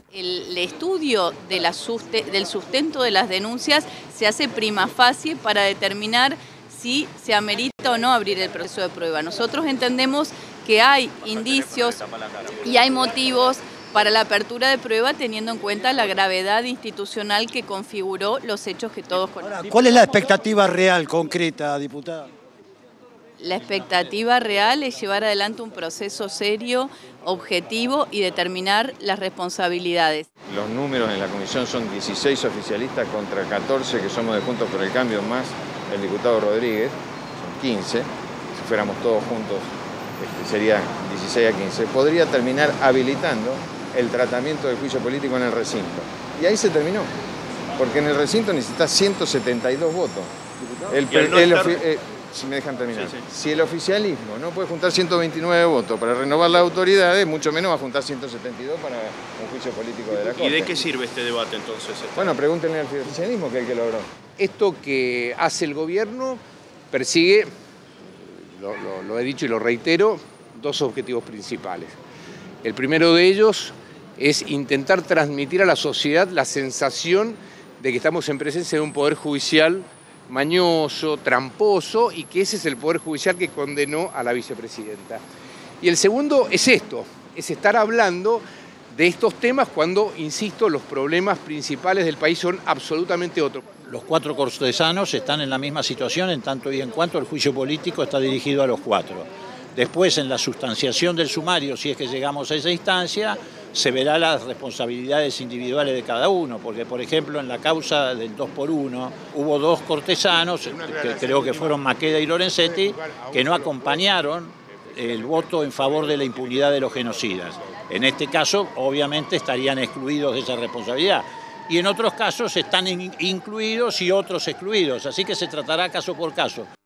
El estudio del sustento de las denuncias se hace prima facie para determinar si se amerita o no abrir el proceso de prueba. Nosotros entendemos que hay indicios y hay motivos para la apertura de prueba teniendo en cuenta la gravedad institucional que configuró los hechos que todos conocemos. ¿Cuál es la expectativa real, concreta, diputada? La expectativa real es llevar adelante un proceso serio, objetivo y determinar las responsabilidades. Los números en la comisión son 16 oficialistas contra 14 que somos de Juntos por el Cambio, más el diputado Rodríguez, son 15. Si fuéramos todos juntos sería 16 a 15. Podría terminar habilitando el tratamiento del juicio político en el recinto. Y ahí se terminó, porque en el recinto necesitas 172 votos. Si me dejan terminar. Sí. Si el oficialismo no puede juntar 129 votos para renovar las autoridades, mucho menos va a juntar 172 para un juicio político de la Corte. ¿Y de qué sirve este debate entonces? Bueno, pregúntenle al oficialismo, que es el que logró. Esto que hace el gobierno persigue, lo he dicho y lo reitero, dos objetivos principales. El primero de ellos es intentar transmitir a la sociedad la sensación de que estamos en presencia de un poder judicial mañoso, tramposo, y que ese es el Poder Judicial que condenó a la vicepresidenta. Y el segundo es esto, es estar hablando de estos temas cuando, insisto, los problemas principales del país son absolutamente otros. Los 4 cortesanos están en la misma situación en tanto y en cuanto el juicio político está dirigido a los 4. Después, en la sustanciación del sumario, si es que llegamos a esa instancia, se verá las responsabilidades individuales de cada uno, porque, por ejemplo, en la causa del 2x1 hubo 2 cortesanos, que creo que fueron Maqueda y Lorenzetti, que no acompañaron el voto en favor de la impunidad de los genocidas. En este caso, obviamente, estarían excluidos de esa responsabilidad. Y en otros casos están incluidos y otros excluidos, así que se tratará caso por caso.